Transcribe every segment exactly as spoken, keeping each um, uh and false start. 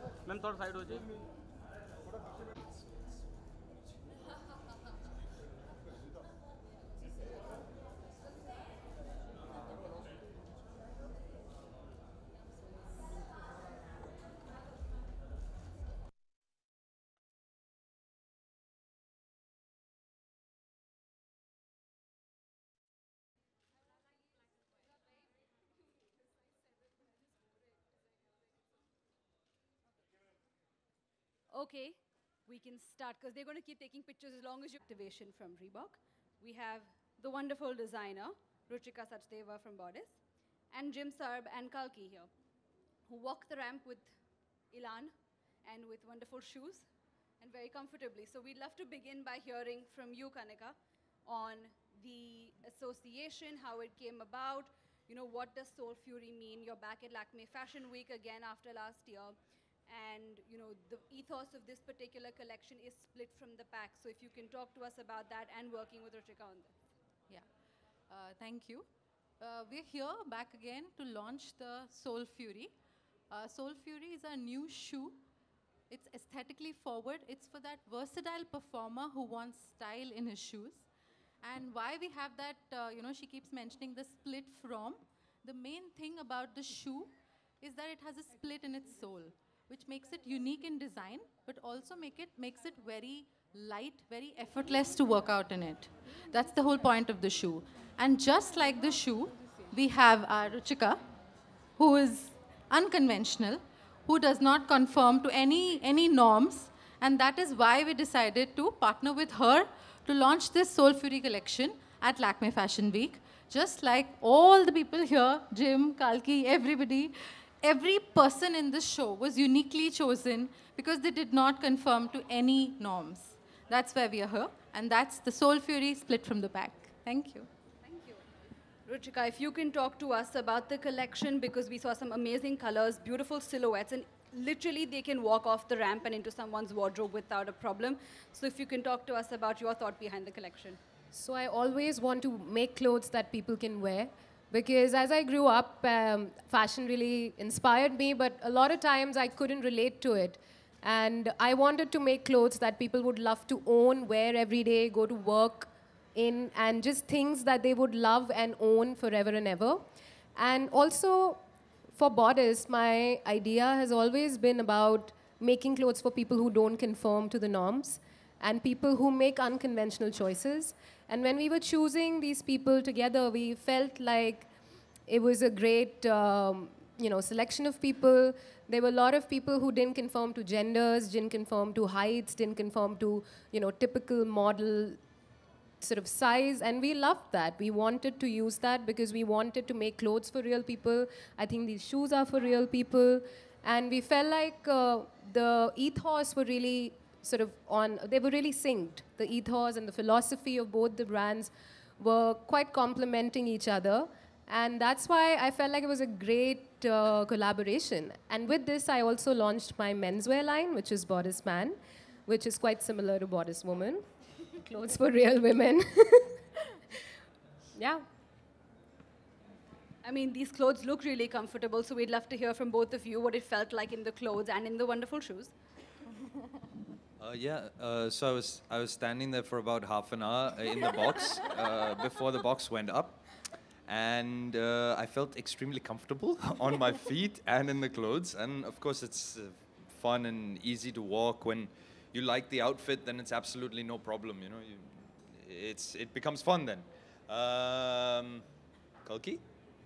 Ma'am थोड़ा side हो जाइए. Okay, we can start because they're going to keep taking pictures as long as you activation from Reebok. We have the wonderful designer, Ruchika Sachdeva from Bodice, and Jim Sarb and Kalki here, who walk the ramp with Ilan and with wonderful shoes and very comfortably. So we'd love to begin by hearing from you, Kanika, on the association, how it came about. You know, what does Soul Fury mean? You're back at Lakme Fashion Week again after last year. And, you know, the ethos of this particular collection is split from the pack. So if you can talk to us about that and working with Ruchika on this. Yeah, uh, thank you. Uh, we're here back again to launch the Soul Fury. Uh, Soul Fury is a new shoe. It's aesthetically forward. It's for that versatile performer who wants style in his shoes. And why we have that, uh, you know, she keeps mentioning the split from. The main thing about the shoe is that it has a split in its sole, which makes it unique in design, but also make it, makes it very light, very effortless to work out in it. That's the whole point of the shoe. And just like the shoe, we have our Ruchika, who is unconventional, who does not conform to any, any norms. And that is why we decided to partner with her to launch this Soul Fury collection at Lakme Fashion Week. Just like all the people here, Jim, Kalki, everybody, every person in this show was uniquely chosen because they did not conform to any norms. That's why we are here. And that's the Soul Fury split from the pack. Thank you. Ruchika, if you can talk to us about the collection, because we saw some amazing colors, beautiful silhouettes, and literally they can walk off the ramp and into someone's wardrobe without a problem. So if you can talk to us about your thought behind the collection. So I always want to make clothes that people can wear, because as I grew up, um, fashion really inspired me, but a lot of times I couldn't relate to it. And I wanted to make clothes that people would love to own, wear every day, go to work in, and just things that they would love and own forever and ever. And also, for Bodice, my idea has always been about making clothes for people who don't conform to the norms and people who make unconventional choices. And when we were choosing these people together, we felt like it was a great um, you know, selection of people. There were a lot of people who didn't conform to genders, didn't conform to heights, didn't conform to, you know, typical model sort of size, and we loved that. We wanted to use that because we wanted to make clothes for real people. I think these shoes are for real people. And we felt like uh, the ethos were really sort of on, they were really synced. The ethos and the philosophy of both the brands were quite complementing each other. And that's why I felt like it was a great uh, collaboration. And with this, I also launched my menswear line, which is Bodice Man, which is quite similar to Bodice Woman. Clothes for real women. Yeah. I mean, these clothes look really comfortable, so we'd love to hear from both of you what it felt like in the clothes and in the wonderful shoes. Uh, yeah, uh, so I was, I was standing there for about half an hour in the box uh, before the box went up. And uh, I felt extremely comfortable on my feet and in the clothes. And of course, it's uh, fun and easy to walk. When you like the outfit, then it's absolutely no problem. You know, you, it's it becomes fun then. Um, Kalki?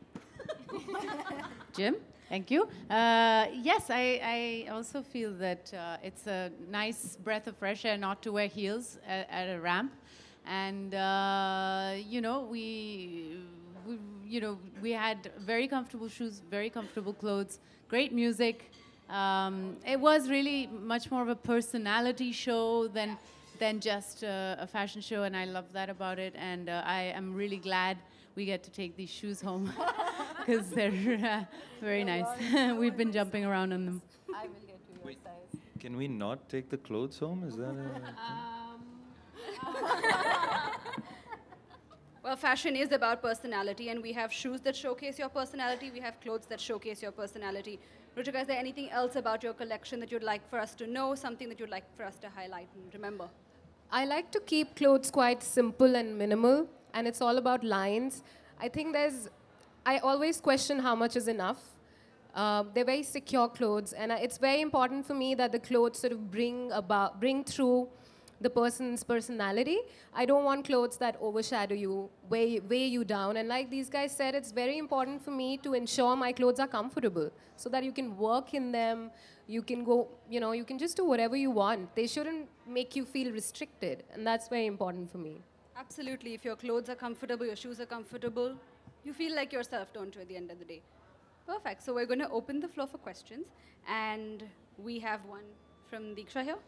Jim, thank you. Uh, yes, I, I also feel that uh, it's a nice breath of fresh air not to wear heels at, at a ramp. And, uh, you know, we, we, you know, we had very comfortable shoes, very comfortable clothes, great music. Um, it was really much more of a personality show than, than just uh, a fashion show, and I love that about it. And uh, I am really glad we get to take these shoes home because they're uh, very nice. We've been jumping around on them. I will get to your Wait, size. can we not take the clothes home? Is that a... Well, Well, fashion is about personality, and we have shoes that showcase your personality. We have clothes that showcase your personality. Ruchika, is there anything else about your collection that you'd like for us to know, something that you'd like for us to highlight and remember? I like to keep clothes quite simple and minimal, and it's all about lines. I think there's, I always question how much is enough. Uh, they're very secure clothes, and I- it's very important for me that the clothes sort of bring about, bring through the person's personality. I don't want clothes that overshadow you, weigh, weigh you down. And like these guys said, it's very important for me to ensure my clothes are comfortable so that you can work in them, you can go, you know, you can just do whatever you want. They shouldn't make you feel restricted, and that's very important for me. Absolutely. If your clothes are comfortable, your shoes are comfortable, you feel like yourself, don't you, at the end of the day? Perfect. So we're going to open the floor for questions, and we have one from Diksha here.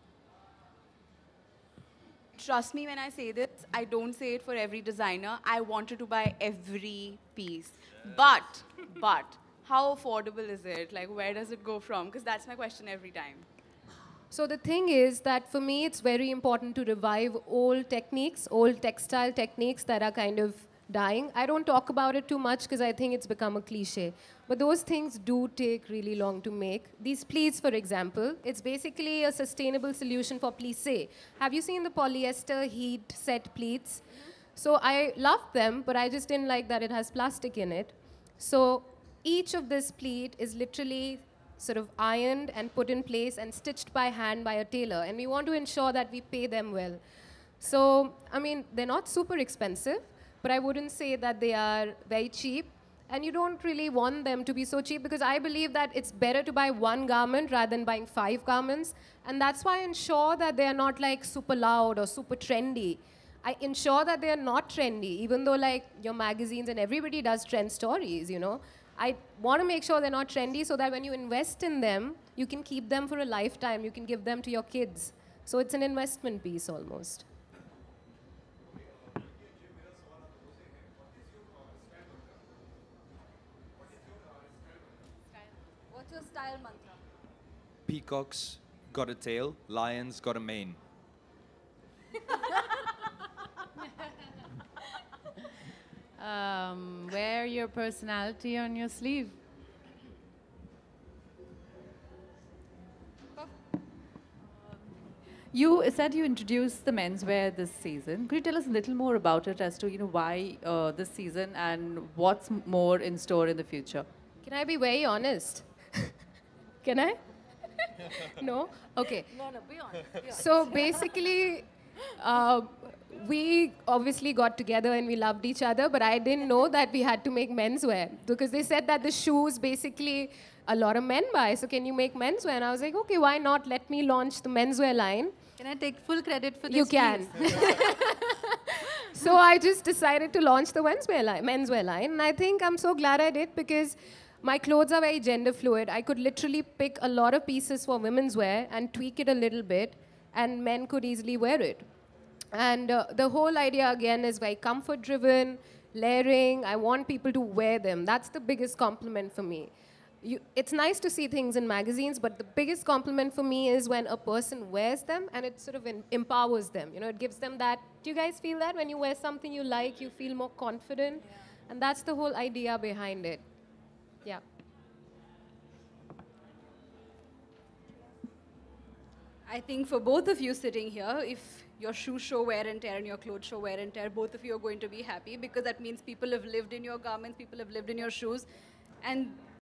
Trust me when I say this, I don't say it for every designer. I wanted to buy every piece. But, but, how affordable is it? Like, where does it go from? Because that's my question every time. So the thing is that for me, it's very important to revive old techniques, old textile techniques that are kind of dying. I don't talk about it too much because I think it's become a cliche. But those things do take really long to make. These pleats, for example, it's basically a sustainable solution for plissé. Have you seen the polyester heat set pleats? So I loved them, but I just didn't like that it has plastic in it. So each of this pleat is literally sort of ironed and put in place and stitched by hand by a tailor. And we want to ensure that we pay them well. So, I mean, they're not super expensive, but I wouldn't say that they are very cheap. And you don't really want them to be so cheap because I believe that it's better to buy one garment rather than buying five garments. And that's why I ensure that they are not like super loud or super trendy. I ensure that they are not trendy, even though like your magazines and everybody does trend stories, you know. I want to make sure they're not trendy so that when you invest in them, you can keep them for a lifetime. You can give them to your kids. So it's an investment piece almost. What's your style mantra? Peacocks got a tail, lions got a mane. Um, wear your personality on your sleeve. You said you introduced the menswear this season. Could you tell us a little more about it as to, you know, why uh, this season and what's m- more in store in the future? Can I be very honest? Can I? No? Okay. No, no, be honest. Be honest. So basically, uh, we obviously got together and we loved each other, but I didn't know that we had to make menswear because they said that the shoes basically a lot of men buy. So can you make menswear? And I was like, okay, why not? Let me launch the menswear line. Can I take full credit for this? You can. So I just decided to launch the menswear line, menswear line. And I think I'm so glad I did because my clothes are very gender fluid. I could literally pick a lot of pieces for women's wear and tweak it a little bit, and men could easily wear it. And uh, the whole idea, again, is very comfort-driven, layering. I want people to wear them. That's the biggest compliment for me. You, it's nice to see things in magazines, but the biggest compliment for me is when a person wears them and it sort of in, empowers them. You know, it gives them that. Do you guys feel that when you wear something you like, you feel more confident? Yeah. And that's the whole idea behind it. Yeah. I think for both of you sitting here, if your shoes show wear and tear and your clothes show wear and tear, both of you are going to be happy because that means people have lived in your garments, people have lived in your shoes. And